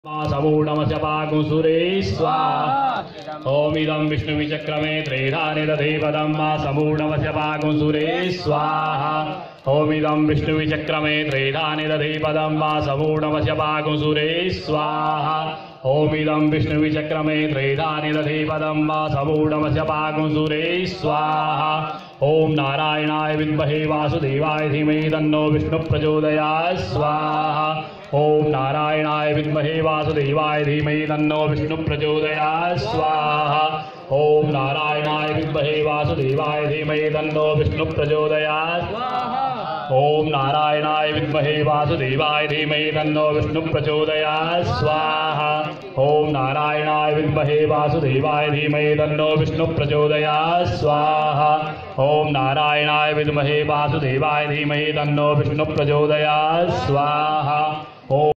समूढमस्य पाकुसुरे स्वाहा। ओम इदं विष्णुविचक्रमे त्रेधानि दधीपदं मा समूढमस्य पाकुसुरे स्वाहा। ओम इदं विष्णुविचक्रमे त्रेधानि दधीपदं मा समूढमस्य पाकुसुरे स्वाहा। ओम इदं विष्णुविचक्रमे त्रेधानि दधीपदं मा समूढमस्य पाकुसुरे स्वाहा। ओम नारायणाय विद्महे वासुदेवाय धीमहि तन्नो विष्णु प्रचोदयात् स्वाहा। ओम नारायणाय विद्महे वासुदेवाय धीमहि तन्नो विष्णु प्रचोदयात् स्वाहा। ओम नारायणाय विद्महे वासुदेवाय धीमहि तन्नो विष्णु प्रचोदयात् स्वाहा। ओम नारायणाय विद्महे वासुदेवाय धीमहि तन्नो विष्णु प्रचोदयात् स्वाहा। ओम नारायणाय विद्महे वासुदेवाय धीमहि तन्नो विष्णु प्रचोदयात् स्वाहा। ओम नारायणाय विद्महे वासुदेवाय धीमहि तन्नो विष्णु प्रचोदयात् स्वाहा। ओम